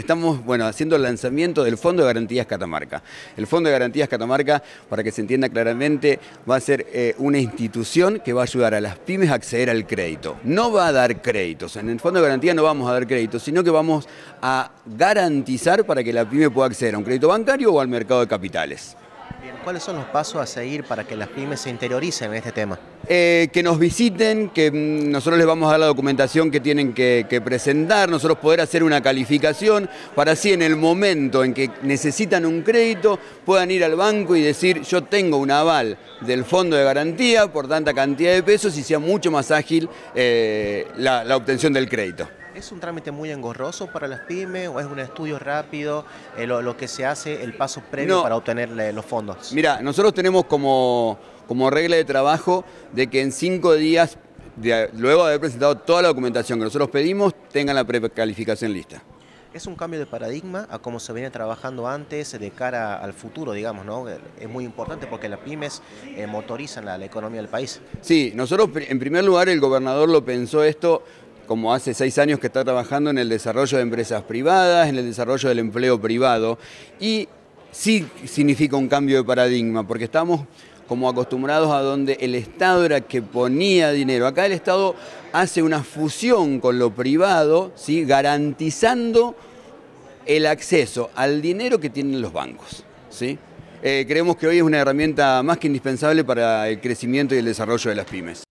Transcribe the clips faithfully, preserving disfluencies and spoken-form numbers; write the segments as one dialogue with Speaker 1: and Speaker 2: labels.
Speaker 1: estamos bueno, haciendo el lanzamiento del Fondo de Garantías Catamarca. El Fondo de Garantías Catamarca, para que se entienda claramente, va a ser eh, una institución que va a ayudar a las pymes a acceder al crédito. No va a dar créditos, en el Fondo de Garantía no vamos a dar créditos, sino que vamos a garantizar para que la pyme pueda acceder a un crédito bancario o al mercado de capitales.
Speaker 2: Bien, ¿cuáles son los pasos a seguir para que las pymes se interioricen en este tema?
Speaker 1: Eh, que nos visiten, que mm, nosotros les vamos a dar la documentación que tienen que, que presentar, nosotros poder hacer una calificación para así en el momento en que necesitan un crédito puedan ir al banco y decir yo tengo un aval del fondo de garantía por tanta cantidad de pesos y sea mucho más ágil eh, la, la obtención del crédito.
Speaker 2: ¿Es un trámite muy engorroso para las pymes o es un estudio rápido, eh, lo, lo que se hace, el paso previo
Speaker 1: no,
Speaker 2: para obtener los fondos?
Speaker 1: Mira, nosotros tenemos como, como regla de trabajo de que en cinco días, de, luego de haber presentado toda la documentación que nosotros pedimos, tengan la precalificación lista.
Speaker 2: Es un cambio de paradigma a cómo se venía trabajando antes de cara al futuro, digamos, ¿no? Es muy importante porque las pymes eh, motorizan la, la economía del país.
Speaker 1: Sí, nosotros en primer lugar el gobernador lo pensó esto como hace seis años que está trabajando en el desarrollo de empresas privadas, en el desarrollo del empleo privado, y sí significa un cambio de paradigma, porque estamos como acostumbrados a donde el Estado era que ponía dinero. Acá el Estado hace una fusión con lo privado, ¿sí? Garantizando el acceso al dinero que tienen los bancos, ¿sí? Eh, creemos que hoy es una herramienta más que indispensable para el crecimiento y el desarrollo de las pymes.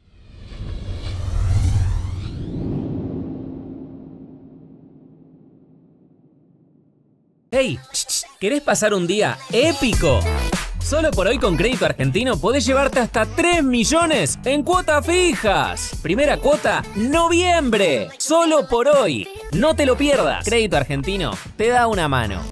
Speaker 3: ¡Hey! ¿Querés pasar un día épico? Solo por hoy con Crédito Argentino podés llevarte hasta tres millones en cuotas fijas. Primera cuota, noviembre. Solo por hoy. No te lo pierdas. Crédito Argentino te da una mano.